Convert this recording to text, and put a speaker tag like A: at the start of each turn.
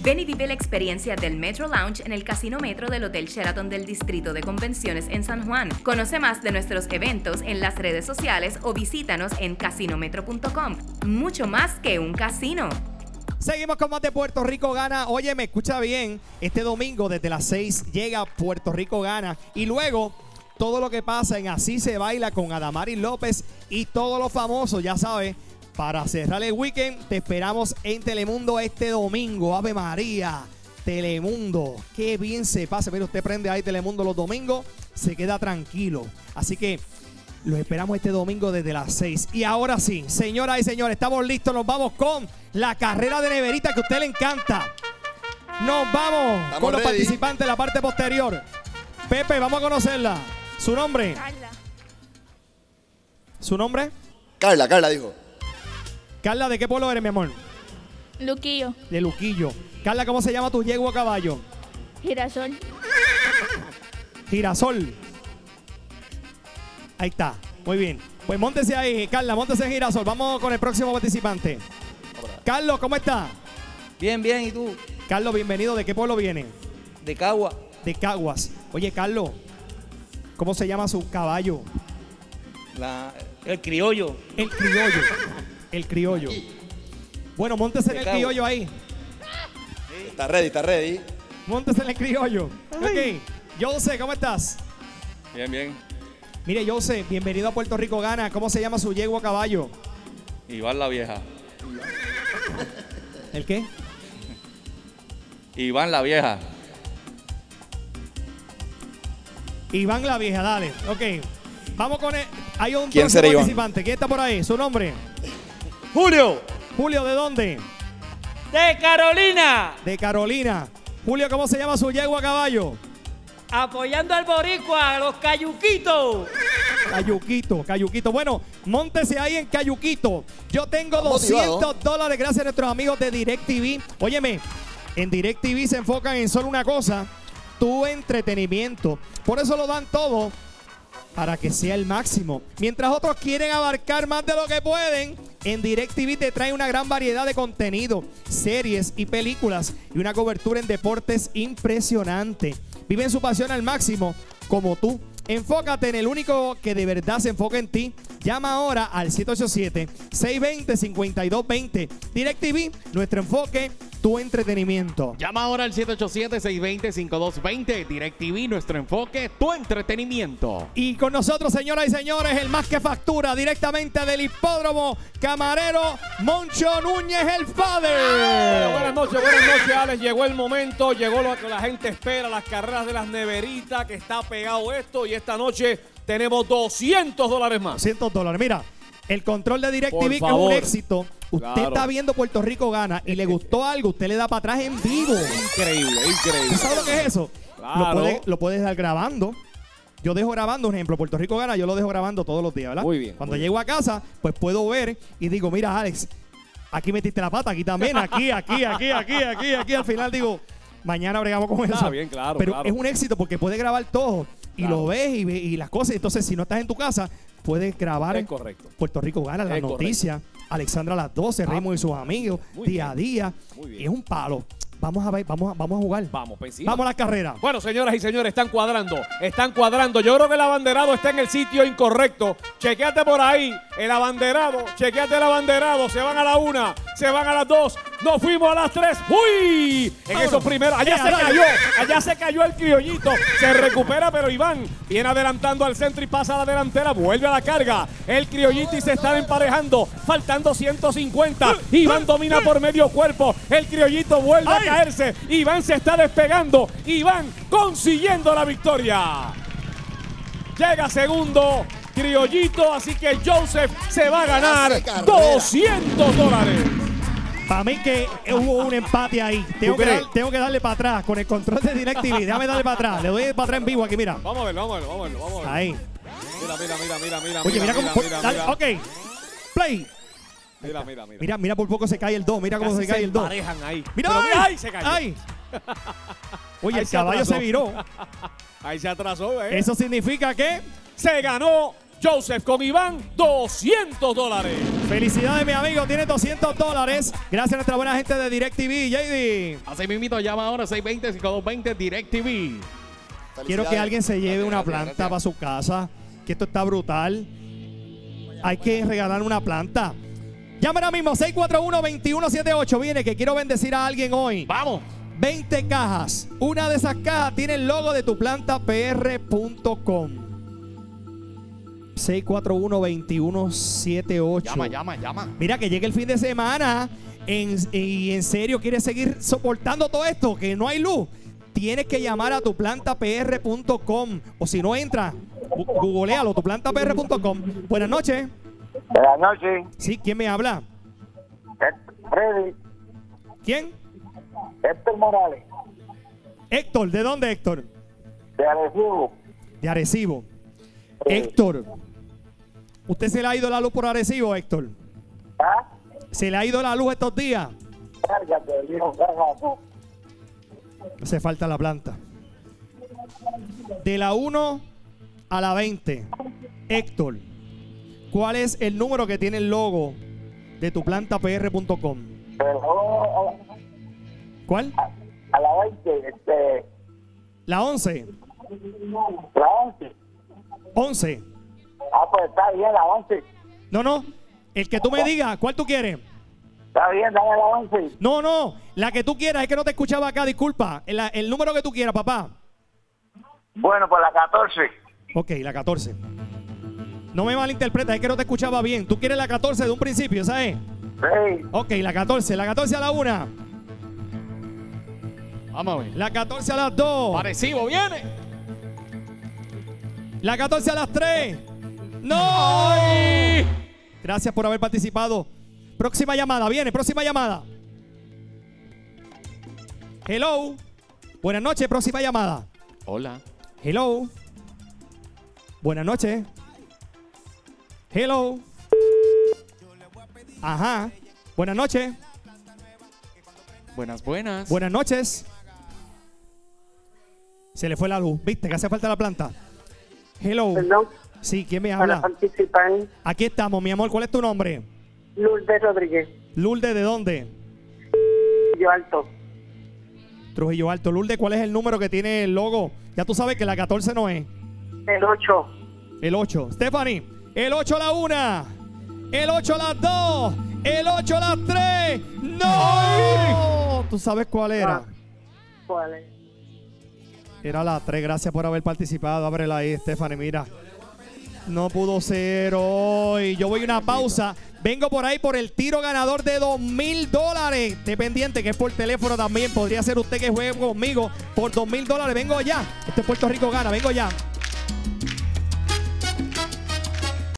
A: Ven y vive la experiencia del Metro Lounge en el Casino Metro del Hotel Sheraton del Distrito de Convenciones en San Juan. Conoce más de nuestros eventos en las redes sociales o visítanos en casinometro.com. Mucho más que un casino.
B: Seguimos con más de Puerto Rico Gana. Oye, me escucha bien. Este domingo desde las 6 llega Puerto Rico Gana. Y luego todo lo que pasa en Así se baila con Adamaris López y todos los famosos, ya sabes. Para cerrar el weekend, te esperamos en Telemundo este domingo. Ave María, Telemundo. Qué bien se pasa. Mira, usted prende ahí Telemundo los domingos, se queda tranquilo. Así que los esperamos este domingo desde las 6. Y ahora sí, señoras y señores, estamos listos. Nos vamos con la carrera de neverita que a usted le encanta. Nos vamos con los participantes de la parte posterior. Pepe, vamos a conocerla. ¿Su nombre?
C: Carla.
B: ¿Su nombre?
D: Carla dijo.
B: Carla, ¿de qué pueblo eres, mi amor?
C: Luquillo.
B: De Luquillo. Carla, ¿cómo se llama tu yegua a caballo?
C: Girasol.
B: Girasol. Ahí está. Muy bien. Pues móntese ahí, Carla, móntese en Girasol. Vamos con el próximo participante. Carlos, ¿cómo está?
E: Bien, bien. ¿Y tú?
B: Carlos, bienvenido. ¿De qué pueblo viene?
E: De Cagua.
B: De Caguas. Oye, Carlos, ¿cómo se llama su caballo?
E: El criollo.
B: El criollo. El criollo. Bueno, móntese en el criollo ahí.
D: Está ready.
B: Móntese en el criollo. Ok. Jose, ¿cómo estás?
F: Bien.
B: Mire, Jose, bienvenido a Puerto Rico Gana. ¿Cómo se llama su yegua a caballo?
F: Iván la vieja.
B: ¿El qué?
F: Iván la vieja.
B: Iván la vieja, dale. Ok. Vamos con él. Hay un
D: ¿Quién será Iván?
B: participante. ¿Quién está por ahí? ¿Su nombre?
E: Julio.
B: Julio, ¿de dónde?
E: De Carolina.
B: De Carolina. Julio, ¿cómo se llama su yegua a caballo?
E: Apoyando al boricua, los cayuquitos.
B: Cayuquito. Bueno, móntese ahí en Cayuquito. Yo tengo $200 gracias a nuestros amigos de DirecTV. Óyeme, en DirecTV se enfocan en solo una cosa, tu entretenimiento. Por eso lo dan todo para que sea el máximo. Mientras otros quieren abarcar más de lo que pueden, en DirecTV te trae una gran variedad de contenido, series y películas y una cobertura en deportes impresionante. Viven su pasión al máximo como tú. Enfócate en el único que de verdad se enfoca en ti. Llama ahora al 787-620-5220. DirecTV, nuestro enfoque, tu entretenimiento.
G: Llama ahora al 787-620-5220. DirecTV, nuestro enfoque, tu entretenimiento.
B: Y con nosotros, señoras y señores, el más que factura directamente del hipódromo camarero, Moncho Núñez, el father.
H: Buenas noches, Alex. Llegó el momento, llegó lo que la gente espera, las carreras de las neveritas, que está pegado esto. Y esta noche tenemos $200 más.
B: $200. Mira, el control de DirecTV, que es un éxito. Usted está viendo Puerto Rico Gana y le gustó algo, usted le da para atrás en vivo.
H: Increíble.
B: ¿Tú sabes lo que es eso?
H: Claro.
B: Lo puedes dar grabando. Yo dejo grabando, un ejemplo, Puerto Rico Gana, yo lo dejo grabando todos los días, ¿verdad?
H: Muy bien.
B: Cuando llego a casa, pues puedo ver y digo, mira, Alex, aquí metiste la pata, aquí también, aquí. Al final digo, mañana bregamos con eso.
H: Está bien, claro.
B: Pero es un éxito porque puedes grabar todo y lo ves y las cosas. Entonces, si no estás en tu casa, puedes grabar.
H: Es correcto.
B: Puerto Rico Gana, las noticias. Alexandra a las 12, Raymond y sus amigos, día a día. Y es un palo. Vamos a ver, vamos a jugar.
H: Vamos, pues sí.
B: Vamos a la carrera.
H: Bueno, señoras y señores, están cuadrando. Yo creo que el abanderado está en el sitio incorrecto. Chequéate por ahí. Chequéate el abanderado. Se van a la 1, se van a las 2. Nos fuimos a las 3. ¡Uy! En esos primeros. Allá se cayó el criollito. Se recupera, pero Iván viene adelantando al centro y pasa a la delantera. Vuelve a la carga. El criollito y se están emparejando. Faltando 150. Iván domina por medio cuerpo. El criollito vuelve a caerse. Iván se está despegando. Iván consiguiendo la victoria. Llega segundo criollito, así que Joseph se va a ganar $200.
B: Para mí que hubo un empate ahí. Tengo que darle para atrás con el control de DirecTV. Déjame darle para atrás. Le doy para atrás en vivo aquí, mira.
H: Vamos a verlo.
B: Ahí.
H: Mira.
B: Oye, mira cómo. Dale, ok. Play. Mira, por poco se cae el 2. Mira cómo se cae el 2.
H: Ahí.
B: Mira,
H: ahí se cayó.
B: Ahí. Oye, el caballo se viró.
H: Ahí se atrasó, ¿eh?
B: Eso significa que
H: se ganó Joseph con Iván, $200.
B: Felicidades, mi amigo. Tienes $200. Gracias a nuestra buena gente de DirecTV, JD.
G: Así mismito, llama ahora 620-5220 DirecTV.
B: Quiero que alguien se lleve una planta para su casa, que esto está brutal. Hay que regalar una planta. Llama ahora mismo, 641-2178. Viene, que quiero bendecir a alguien hoy.
G: ¡Vamos!
B: 20 cajas. Una de esas cajas tiene el logo de tuplantapr.com. 641-2178.
G: Llama.
B: Mira, que llegue el fin de semana y en serio quieres seguir soportando todo esto, que no hay luz. Tienes que llamar a tuplantapr.com, o si no, entra, googlealo, tuplantapr.com. Buenas noches.
I: Buenas noches.
B: Sí, ¿quién me habla?
I: Freddy.
B: ¿Quién?
I: Héctor Morales.
B: Héctor, ¿de dónde, Héctor?
I: De Arecibo.
B: De Arecibo. Héctor, ¿usted se le ha ido la luz por Arecibo, Héctor?
I: ¿Ah?
B: ¿Se le ha ido la luz estos días?
I: Cárgate, hijo, cárgate.
B: Hace falta la planta. De la 1 a la 20, Héctor, ¿cuál es el número que tiene el logo de tuplantapr.com?
I: Pero
B: ¿Cuál?
I: a la 20,
B: La 11.
I: la 11.
B: 11.
I: Ah, pues está bien, la 11.
B: No. El que tú me digas, ¿cuál tú quieres?
I: Está bien, dame la 11.
B: No. La que tú quieras, es que no te escuchaba acá, disculpa. El número que tú quieras, papá.
I: Bueno, pues la 14.
B: Ok, la 14. No me malinterpretes, es que no te escuchaba bien. Tú quieres la 14 de un principio, ¿sabes?
I: Sí.
B: Ok, la 14 a la 1.
G: Vamos a ver.
B: La 14 a las 2.
G: Arecibo viene.
B: La 14 a las 3. ¡No!
G: ¡Ay!
B: Gracias por haber participado. Próxima llamada, viene, próxima llamada. Hello. Buenas noches, próxima llamada.
G: Hola.
B: Hello. Buenas noches. Hello. Ajá. Buenas noches.
G: Buenas.
B: Buenas noches. Se le fue la luz. ¿Viste que hace falta la planta? Hello.
J: Perdón,
B: Sí, ¿quién me
J: para
B: habla?
J: participar.
B: Aquí estamos, mi amor. ¿Cuál es tu nombre?
J: Lourdes Rodríguez,
B: Lourdes, ¿de dónde?
J: yo alto.
B: Trujillo Alto. Lourdes, ¿cuál es el número que tiene el logo? Ya tú sabes que la 14 no es.
J: El 8.
B: El 8. Stephanie, el 8 a la 1. El 8 a las 2. El 8 a las 3. ¡No! ¿Tú sabes cuál era?
J: ¿Cuál es?
B: Era la 3. Gracias por haber participado. Ábrela ahí, Stephanie. Mira. No pudo ser hoy. Yo voy a una pausa. Vengo por ahí por el tiro ganador de $2,000. Esté pendiente que es por teléfono también. Podría ser usted que juegue conmigo por $2,000. Vengo ya. Este es Puerto Rico Gana. Vengo ya.